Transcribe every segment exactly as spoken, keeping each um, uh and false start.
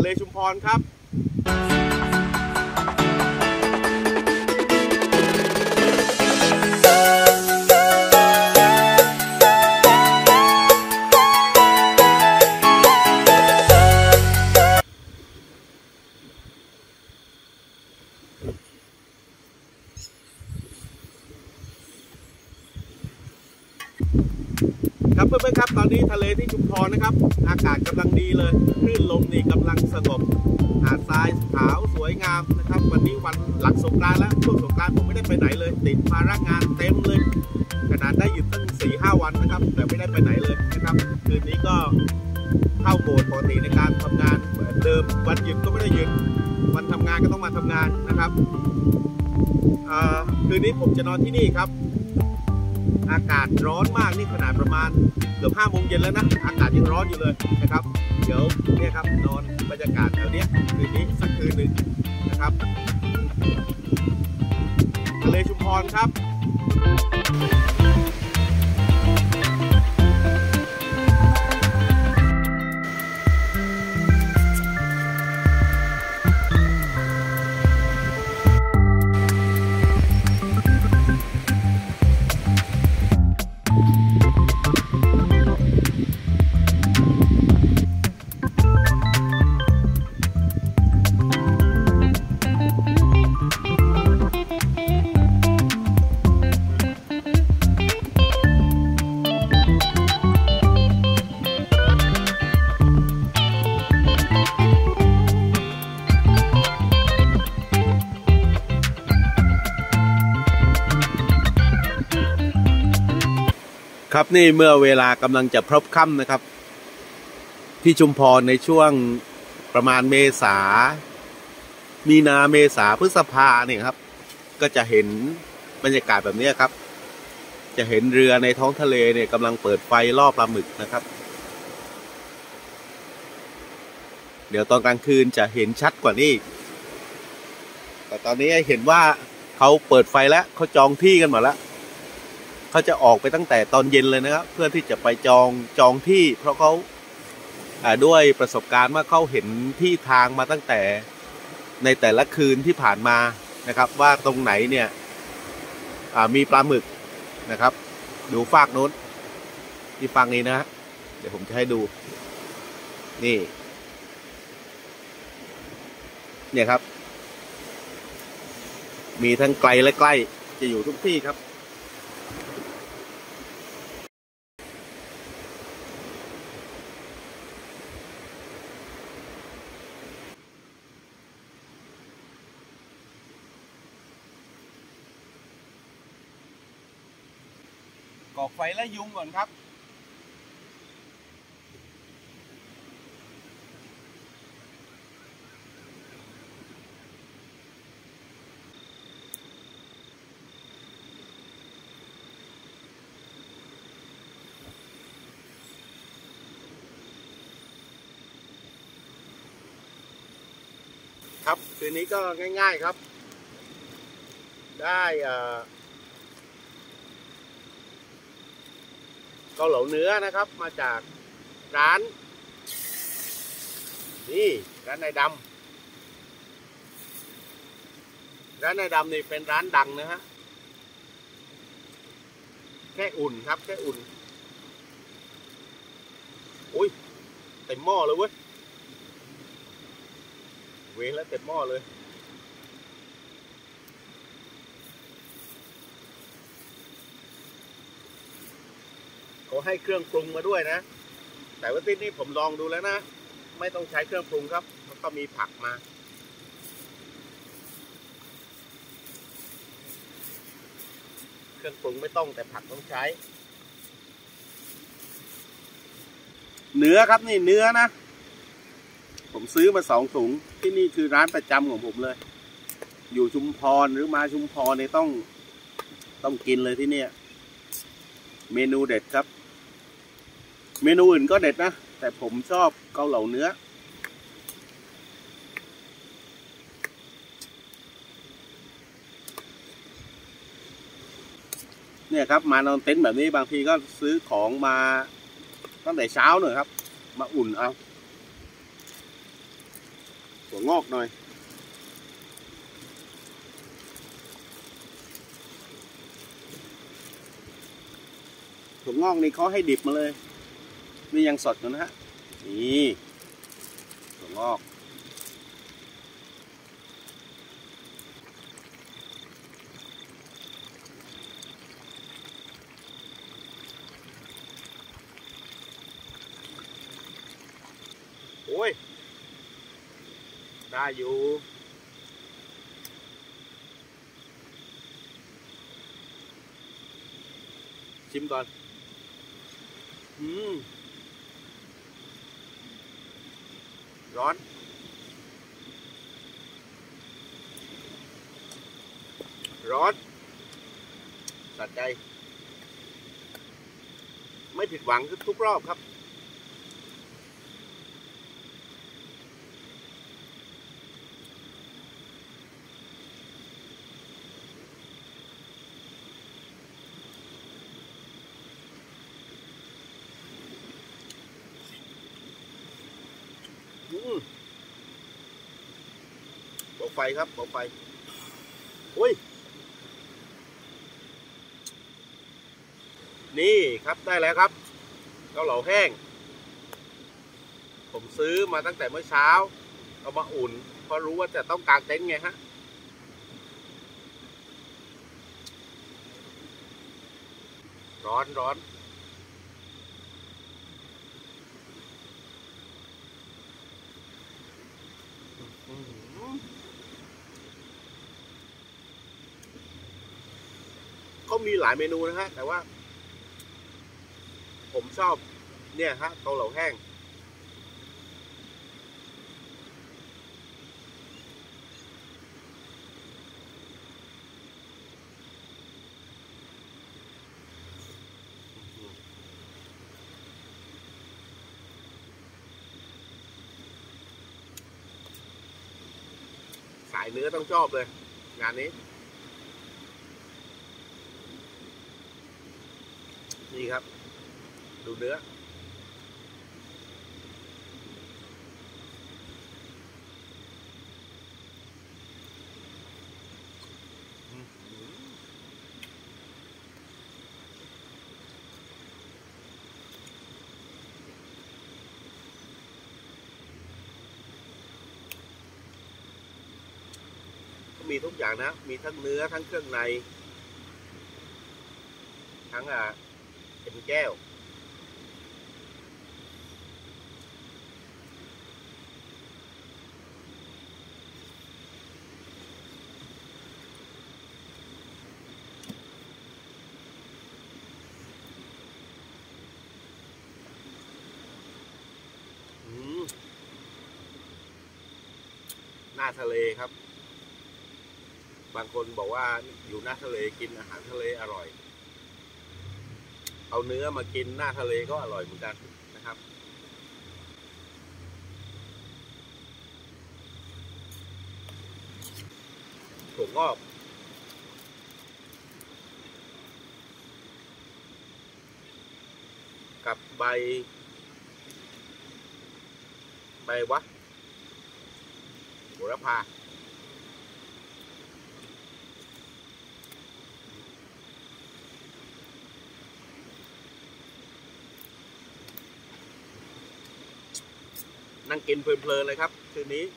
เลชุมพรครับครับเพื่อนๆครับตอนนี้ทะเลที่ชุมพรนะครับอากาศกำลังดีเลยคลื่นลมนี่กำลังสงบหาดทรายขาวสวยงามนะครับวันนี้วันหลังสงกรานต์แล้วช่วงสงกรานต์ผมไม่ได้ไปไหนเลยติดภาระงานเต็มเลยขนาดได้หยุดตั้ง สี่ห้า วันนะครับแต่ไม่ได้ไปไหนเลยนะครับคืนนี้ก็เข้าโหมดปกติในการทำงานเหมือนเดิมวันหยุดก็ไม่ได้หยุดวันทำงานก็ต้องมาทำงานนะครับคืนนี้ผมจะนอนที่นี่ครับอากาศร้อนมากนี่ขนาดประมาณเกือบห้าโมงเย็นแล้วนะอากาศยังร้อนอยู่เลยนะครับเดี๋ยวเนี่ยครับนอนบรรยากาศแถวนี้คืนนี้สักคืนหนึ่งนะครับทะเลชุมพรครับครับนี่เมื่อเวลากำลังจะพลบค่ำนะครับที่ชุมพรในช่วงประมาณเมษามีนาเมษาพฤษภาเนี่ยครับก็จะเห็นบรรยากาศแบบนี้ครับจะเห็นเรือในท้องทะเลเนี่ยกำลังเปิดไฟล่อปลาหมึกนะครับเดี๋ยวตอนกลางคืนจะเห็นชัดกว่านี้แต่ตอนนี้เห็นว่าเขาเปิดไฟแล้วเขาจองที่กันหมดแล้วเขาจะออกไปตั้งแต่ตอนเย็นเลยนะครับเพื่อที่จะไปจองจองที่เพราะเขาด้วยประสบการณ์ว่าเขาเห็นที่ทางมาตั้งแต่ในแต่ละคืนที่ผ่านมานะครับว่าตรงไหนเนี่ยมีปลาหมึกนะครับดูฟากโน้นที่ฝั่งนี้นะเดี๋ยวผมจะให้ดูนี่เนี่ยครับมีทั้งไกลและใกล้จะอยู่ทุกที่ครับก่อไฟและยุงก่อนครับครับคืนนี้ก็ง่ายๆครับได้เกาเหลาเนื้อนะครับมาจากร้านนี่ร้านนายดำร้านนายดำนี่เป็นร้านดังนะฮะแค่อุ่นครับแค่อุ่นอุ้ยเต็มหม้อเลยเว้ยเวแล้วเต็มหม้อเลยเขาให้เครื่องปรุงมาด้วยนะแต่ว่าที่นี่ผมลองดูแล้วนะไม่ต้องใช้เครื่องปรุงครับมันก็มีผักมาเครื่องปรุงไม่ต้องแต่ผักต้องใช้เนื้อครับนี่เนื้อนะผมซื้อมาสองถุงที่นี่คือร้านประจำของผมเลยอยู่ชุมพรหรือมาชุมพรเนี่ยต้องต้องกินเลยที่เนี่ยเมนูเด็ดครับเมนูอื่นก็เด็ดนะแต่ผมชอบเกาเหลาเนื้อ เนี่ยครับมานอนเต็นท์แบบนี้บางทีก็ซื้อของมาตั้งแต่เช้าหน่อยครับมาอุ่นเอาถั่วงอกหน่อยถั่วงอกนี่เขาให้ดิบมาเลยนี่ยังสดอยู่นะฮะนี่ถั่วงอกโอ้ยได้อยู่ชิมก่อนอืมร้อนร้อนสะใจไม่ผิดหวังทุกรอบครับเบาไฟครับเบาไฟอุ้ยนี่ครับได้แล้วครับเกาเหลาแห้งผมซื้อมาตั้งแต่เมื่อเช้าเอามาอุ่นเพราะรู้ว่าจะต้องกางเต็นท์ไงฮะร้อนร้อนเขามีหลายเมนูนะฮะแต่ว่าผมชอบเนี่ยฮะเกาเหลาแห้งสายเนื้อต้องชอบเลยงานนี้นี่ครับดูเนื้อมีทุกอย่างนะมีทั้งเนื้อทั้งเครื่องในทั้งอ่ะเป็นแก้วหน้าทะเลครับบางคนบอกว่าอยู่หน้าทะเลกินอาหารทะเลอร่อยเอาเนื้อมากินหน้าทะเลก็อร่อยเหมือนกันนะครับถั่วงอกกับใบใบวะโหระพานั่งกินเพลินๆเลยครับคืนนี้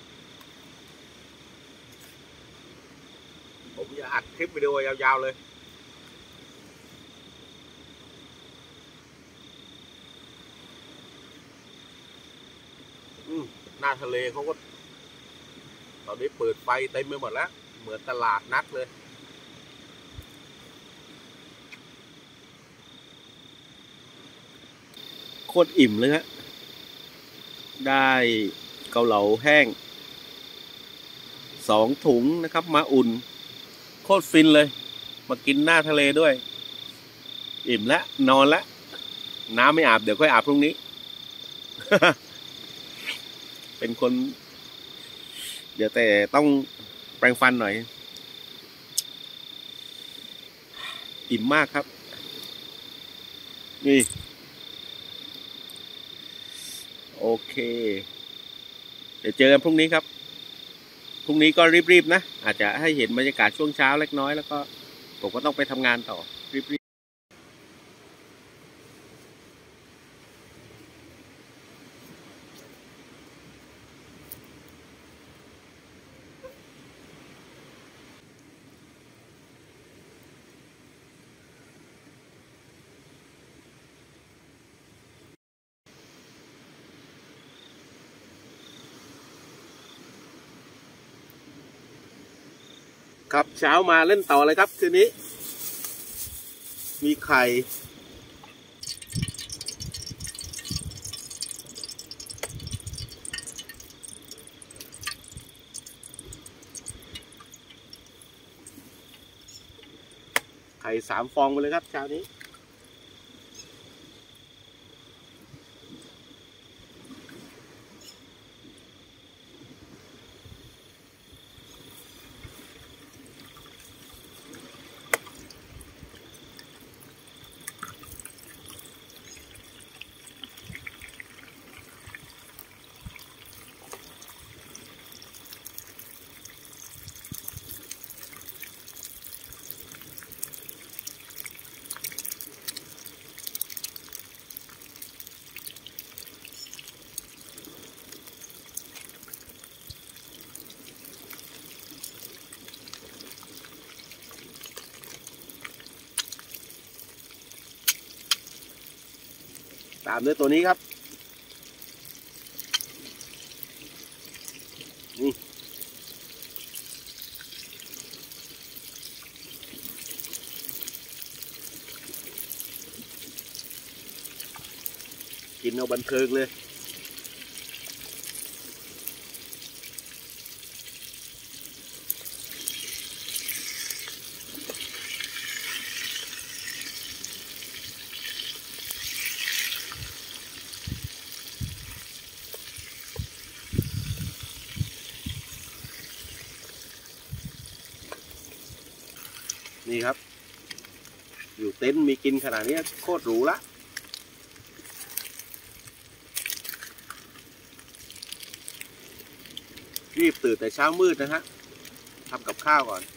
ผมจะอัดคลิปวิดีโอยาวๆเลยอืมหน้าทะเลเขาก็ตอนนี้เปิดไฟเต็มไปหมดแล้วเหมือนตลาดนัดเลยโคตรอิ่มเลยฮะได้เกาเหลาแห้งสองถุงนะครับมาอุ่นโคตรฟินเลยมากินหน้าทะเลด้วยอิ่มแล้วนอนแล้วน้ำไม่อาบเดี๋ยวค่อยอาบพรุ่งนี้ เป็นคนเดี๋ยวแต่ต้องแปรงฟันหน่อยอิ่มมากครับนี่โอเคเดี๋ยวเจอกันพรุ่งนี้ครับพรุ่งนี้ก็รีบๆนะอาจจะให้เห็นบรรยากาศช่วงเช้าเล็กน้อยแล้วก็ผมก็ต้องไปทำงานต่อรีบๆครับเช้ามาเล่นต่อเลยครับคืนนี้มีไข่ไข่สามฟองไปเลยครับเช้านี้ตามด้วยตัวนี้ครับนี่กินเอาบันเทิงเลยนี่ครับอยู่เต็นท์มีกินขนาดนี้โคตรหรูละรีบตื่นแต่เช้ามืดนะฮะทำกับข้าวก่อน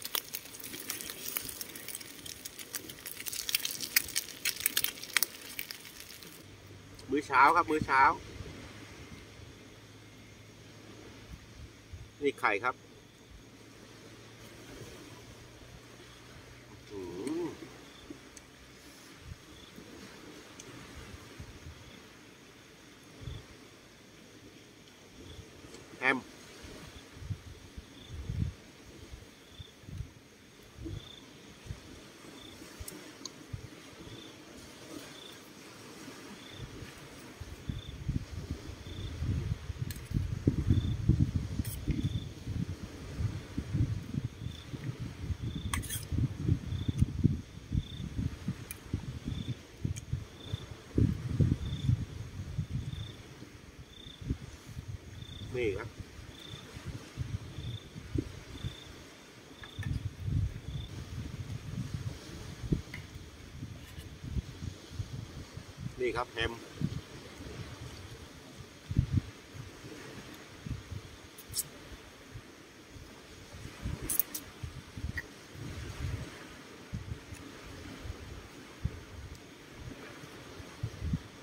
มื้อเช้าครับมื้อเช้านี่ไข่ครับแฮมนี่ครับนี่ครับแฮม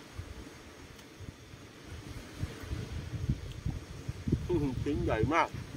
ชิ้นใหญ่มาก